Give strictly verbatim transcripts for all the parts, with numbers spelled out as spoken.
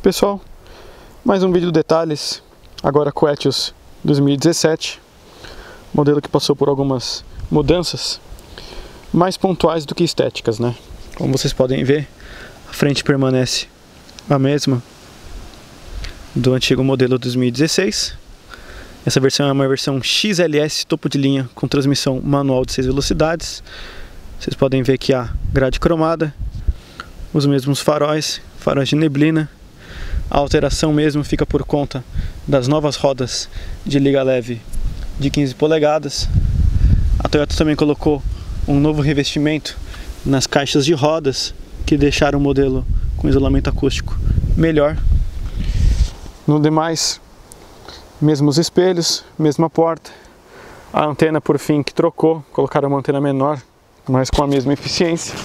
Pessoal, mais um vídeo de detalhes, agora com o Etios dois mil e dezessete, modelo que passou por algumas mudanças mais pontuais do que estéticas, né? Como vocês podem ver, a frente permanece a mesma do antigo modelo dois mil e dezesseis. Essa versão é uma versão X L S topo de linha com transmissão manual de seis velocidades. Vocês podem ver que a grade cromada, os mesmos faróis, faróis de neblina. A alteração mesmo fica por conta das novas rodas de liga leve de quinze polegadas. A Toyota também colocou um novo revestimento nas caixas de rodas, que deixaram o modelo com isolamento acústico melhor. No demais, mesmos espelhos, mesma porta. A antena por fim que trocou, colocaram uma antena menor, mas com a mesma eficiência.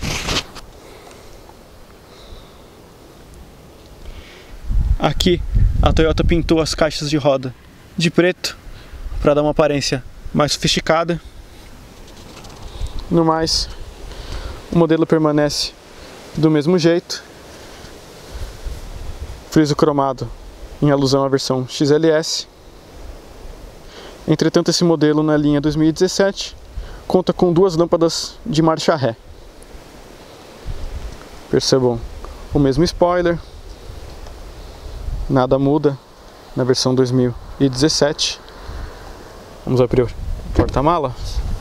Aqui a Toyota pintou as caixas de roda de preto para dar uma aparência mais sofisticada. No mais, o modelo permanece do mesmo jeito. Friso cromado em alusão à versão X L S. Entretanto, esse modelo na linha dois mil e dezessete conta com duas lâmpadas de marcha ré. Percebam o mesmo spoiler. Nada muda na versão dois mil e dezessete. Vamos abrir o porta-mala.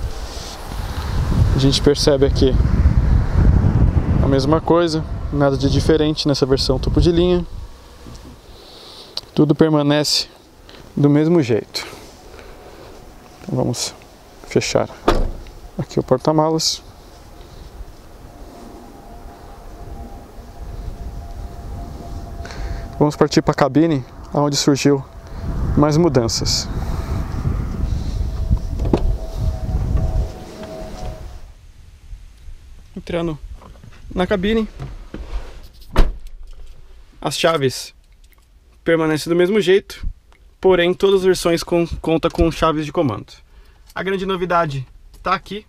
A gente percebe aqui a mesma coisa, nada de diferente nessa versão topo de linha. Tudo permanece do mesmo jeito. Então vamos fechar aqui o porta-malas. Vamos partir para a cabine, onde surgiu mais mudanças. Entrando na cabine, as chaves permanecem do mesmo jeito, porém todas as versões com, contam com chaves de comando. A grande novidade está aqui.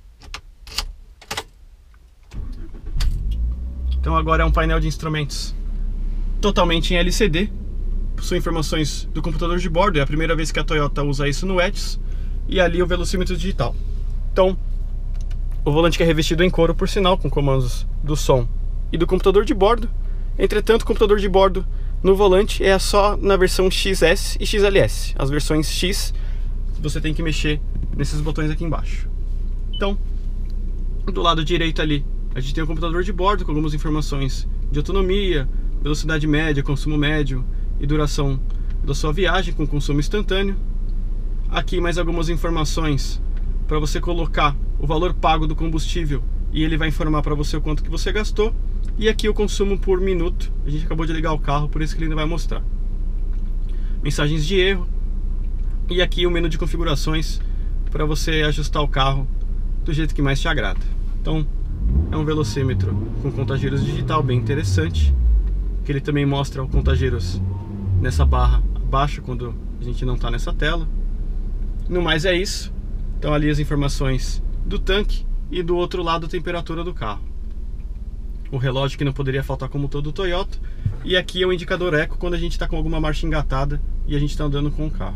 Então agora é um painel de instrumentos totalmente em L C D, possui informações do computador de bordo, é a primeira vez que a Toyota usa isso no Etios, e ali o velocímetro digital. Então, o volante que é revestido em couro, por sinal, com comandos do som e do computador de bordo. Entretanto, o computador de bordo no volante é só na versão X S e X L S. As versões X, você tem que mexer nesses botões aqui embaixo. Então, do lado direito ali, a gente tem o computador de bordo com algumas informações de autonomia, velocidade média, consumo médio e duração da sua viagem com consumo instantâneo. Aqui mais algumas informações para você colocar o valor pago do combustível e ele vai informar para você o quanto que você gastou. E aqui o consumo por minuto. A gente acabou de ligar o carro, por isso que ele ainda vai mostrar. Mensagens de erro. E aqui o menu de configurações para você ajustar o carro do jeito que mais te agrada. Então é um velocímetro com contagiros digital bem interessante, que ele também mostra o contagiros nessa barra abaixo quando a gente não está nessa tela. No mais é isso. Então ali as informações do tanque e do outro lado a temperatura do carro. O relógio que não poderia faltar como todo Toyota. E aqui é o indicador eco quando a gente está com alguma marcha engatada e a gente está andando com o carro.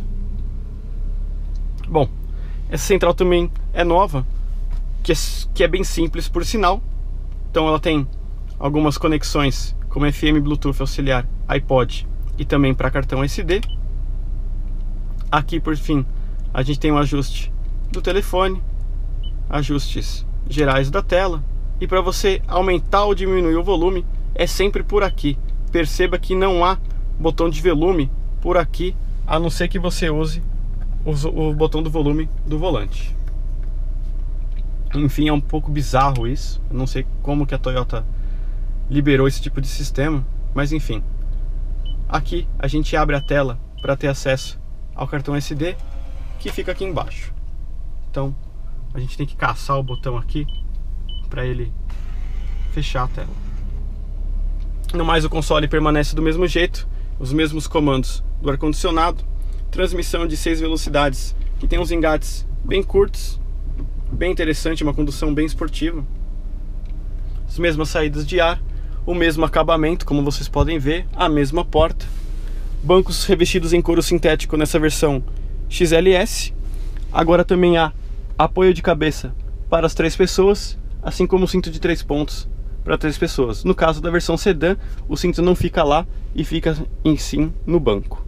Bom, essa central também é nova, que é, que é bem simples por sinal. Então ela tem algumas conexões como F M, Bluetooth auxiliar, iPod e também para cartão S D. Aqui por fim a gente tem um ajuste do telefone, ajustes gerais da tela, e para você aumentar ou diminuir o volume é sempre por aqui. Perceba que não há botão de volume por aqui, a não ser que você use o, o botão do volume do volante. Enfim, é um pouco bizarro isso. Eu não sei como que a Toyota liberou esse tipo de sistema, mas enfim. Aqui a gente abre a tela para ter acesso ao cartão S D, que fica aqui embaixo. Então a gente tem que caçar o botão aqui para ele fechar a tela. No mais, o console permanece do mesmo jeito, os mesmos comandos do ar-condicionado, transmissão de seis velocidades, que tem uns engates bem curtos, bem interessante, uma condução bem esportiva. As mesmas saídas de ar, o mesmo acabamento, como vocês podem ver, a mesma porta. Bancos revestidos em couro sintético nessa versão X L S. Agora também há apoio de cabeça para as três pessoas, assim como o cinto de três pontos para três pessoas. No caso da versão sedã, o cinto não fica lá e fica em sim no banco.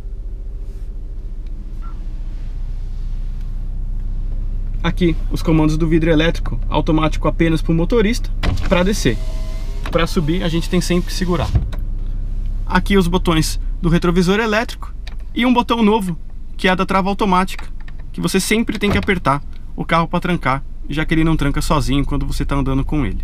Aqui os comandos do vidro elétrico automático apenas para o motorista para descer. Para subir a gente tem sempre que segurar. Aqui os botões do retrovisor elétrico e um botão novo que é a da trava automática, que você sempre tem que apertar o carro para trancar, já que ele não tranca sozinho quando você está andando com ele.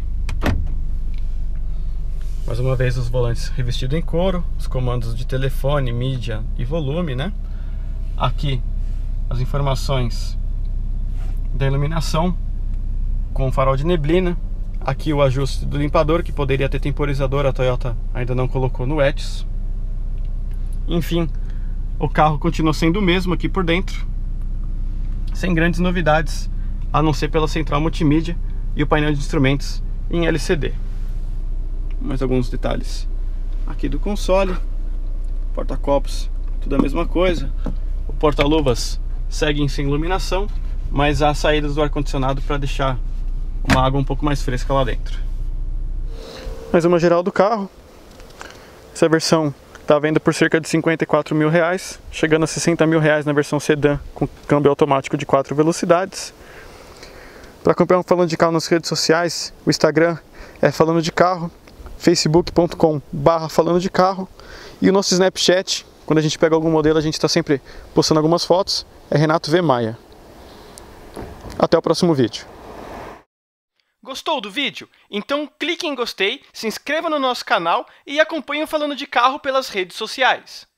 Mais uma vez os volantes revestidos em couro, os comandos de telefone, mídia e volume, né? Aqui as informações da iluminação com farol de neblina. Aqui o ajuste do limpador, que poderia ter temporizador, a Toyota ainda não colocou no Etios. Enfim, o carro continua sendo o mesmo aqui por dentro, sem grandes novidades, a não ser pela central multimídia e o painel de instrumentos em L C D. Mais alguns detalhes aqui do console, porta-copos, tudo a mesma coisa. O porta-luvas segue sem iluminação, mas há saídas do ar-condicionado para deixar uma água um pouco mais fresca lá dentro. Mais uma geral do carro. Essa versão está à venda por cerca de cinquenta e quatro mil reais, chegando a sessenta mil reais na versão sedã com câmbio automático de quatro velocidades. Para acompanhar o Falando de Carro nas redes sociais, o Instagram é Falando de Carro, facebook ponto com barra Falando de Carro, e o nosso Snapchat, quando a gente pega algum modelo a gente está sempre postando algumas fotos, é Renato V Maia. Até o próximo vídeo. Gostou do vídeo? Então clique em gostei, se inscreva no nosso canal e acompanhe o Falando de Carro pelas redes sociais.